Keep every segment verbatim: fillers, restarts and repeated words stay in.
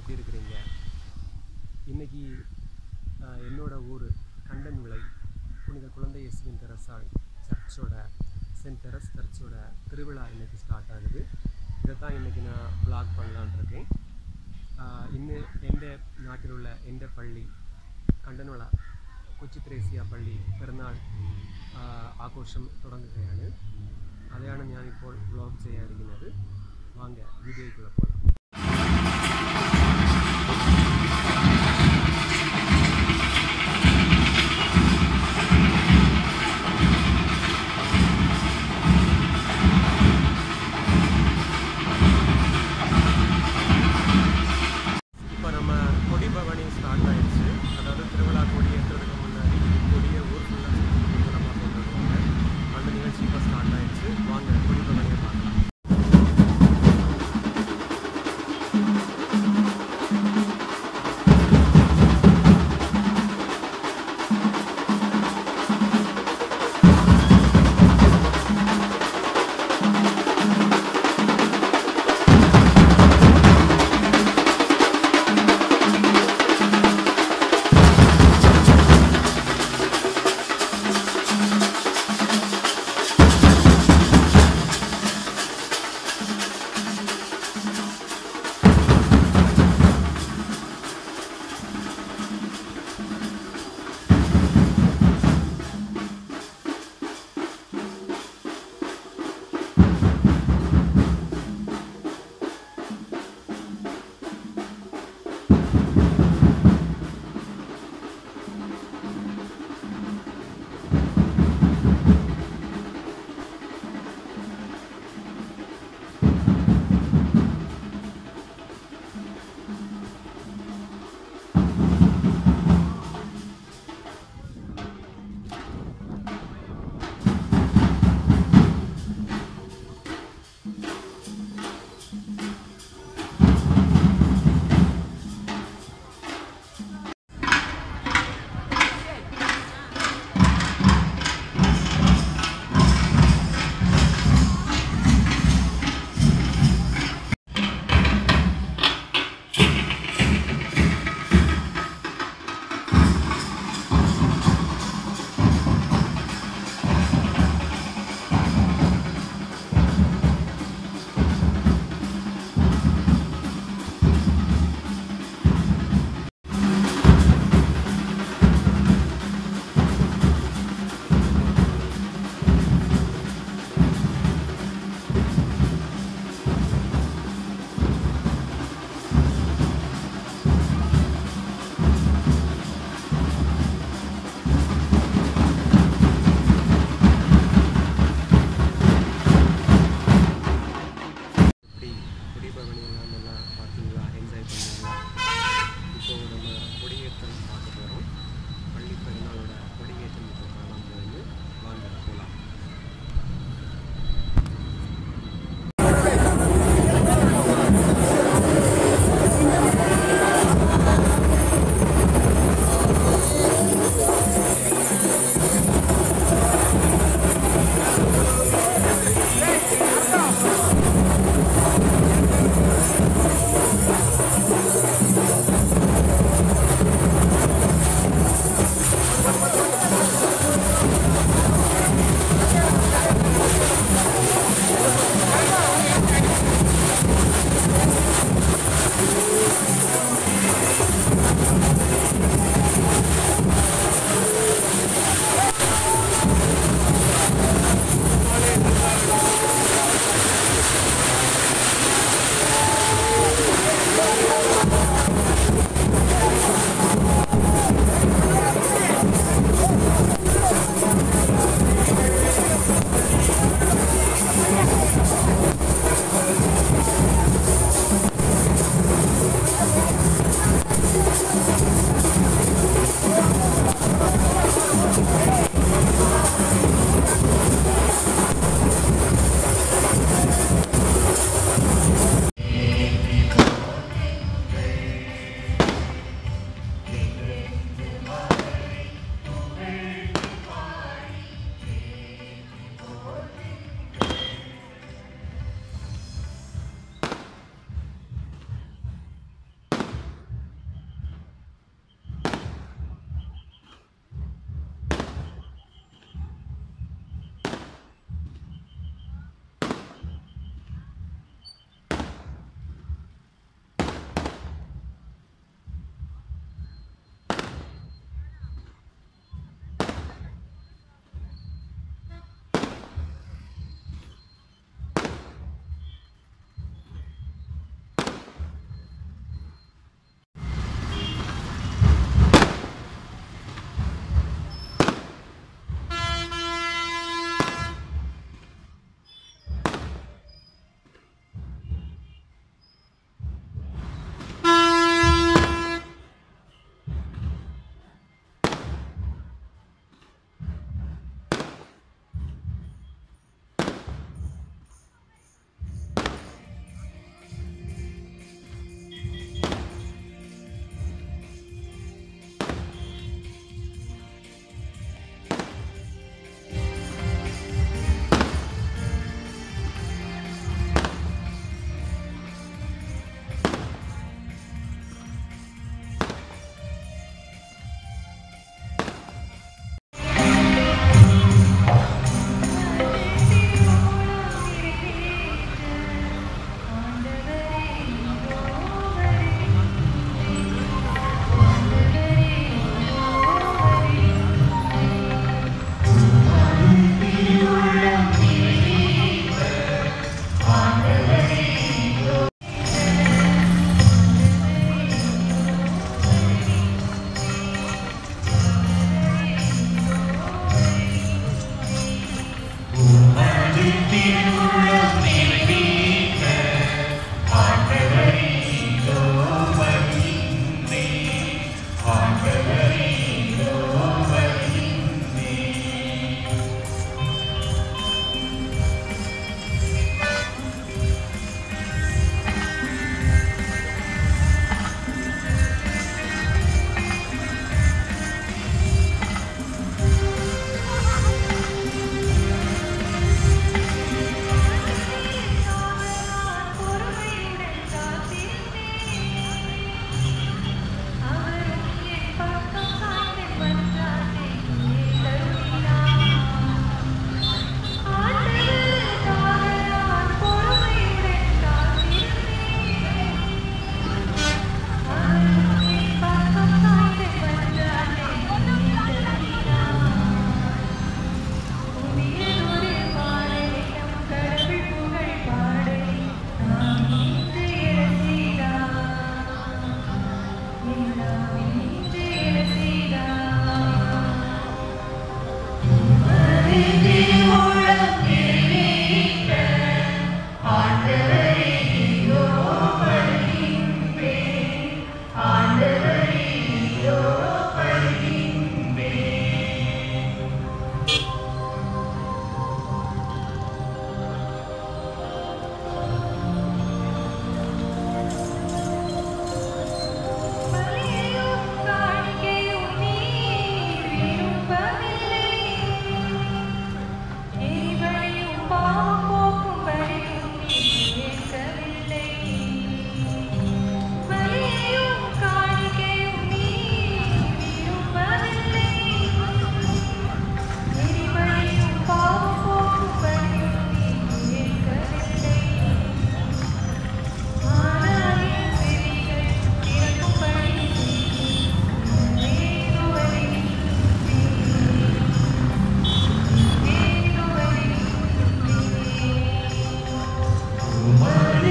எப்படி இருக்கிறீங்க? இன்றைக்கி என்னோட ஊர் கண்டன்விளை புனித குழந்தை இயேசுவின் தெரசாள் சர்ச்சோட சென்ட் தெரஸ் சர்ச்சோட திருவிழா இன்றைக்கி ஸ்டார்ட் ஆகுது. இதை தான் இன்றைக்கி நான் வ்ளாக் பண்ணலான் இருக்கேன். இன்னும் എൻ്റെ നാട്ടിലുള്ള എൻ്റെ പള്ളി കണ്ടൻവിള കൊച്ചു ത്രേസ്യ പള്ളി പെരുന്നാൾ ആഘോഷം തുടങ്ങുകയാണ്. അതാണ് ഞാനിപ്പോൾ വ്ളോഗ് ചെയ്യാനിരിക്കുന്നത്. വാങ്ങ വീഡിയോയ്ക്കുള്ള പോകാം. இப்போ நம்ம கொடி பவனி ஸ்டார்ட் ஆயிடுச்சு. அதாவது திருவிழா கொடி ஏற்றுறதுக்கு முன்னாடி கொடியை ஊர் ஃபுல்லாக மூலமாக கொண்டு வருவாங்க. அந்த நிகழ்ச்சி இப்போ ஸ்டார்ட் ஆயிடுச்சு. வாங்க கொடி பவனியை பார்க்கலாம்.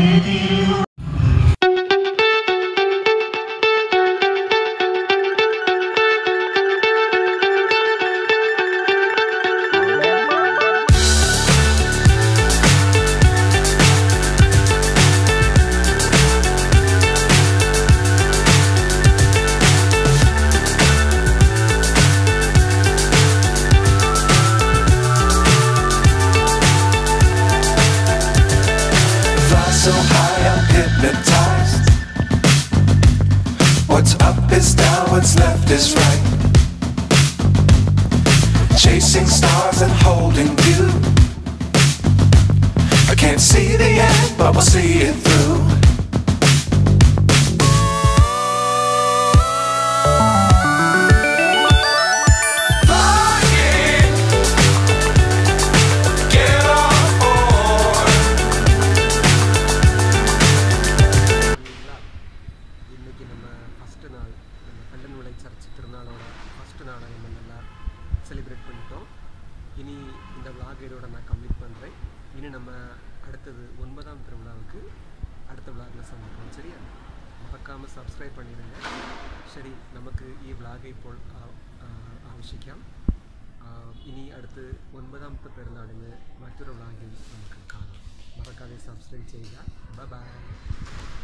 So high I'm hypnotized. What's up is down, what's left is right. Chasing stars and holding you. I can't see the end, but we'll see it through. இன்றைக்கி நம்ம ஃபஸ்ட்டு நாள் நம்ம கண்டன்விளை சர்ச் திருநாளோட ஃபஸ்ட்டு நாளை நம்ம நல்லா செலிப்ரேட் பண்ணிட்டோம். இனி இந்த விளாக் இதோட நான் கம்ப்ளீட் பண்ணுறேன். இனி நம்ம அடுத்தது ஒன்பதாம் திருவிழாவுக்கு அடுத்த விளாகில் சந்திப்போம். சரியா? மறக்காமல் சப்ஸ்கிரைப் பண்ணிடுங்க. ശരി, നമുക്ക് ഈ വ്ളോഗ് ഇപ്പോൾ ആവശ്യിക്കാം. ഇനി അടുത്ത് ഒൻപതാമത്തെ പെരുന്നാളിന് മറ്റൊരു വ്ളോഗിൽ നമുക്ക് കാണാം. മറക്കാതെ സബ്സ്ക്രൈബ് ചെയ്യുക. Bye by.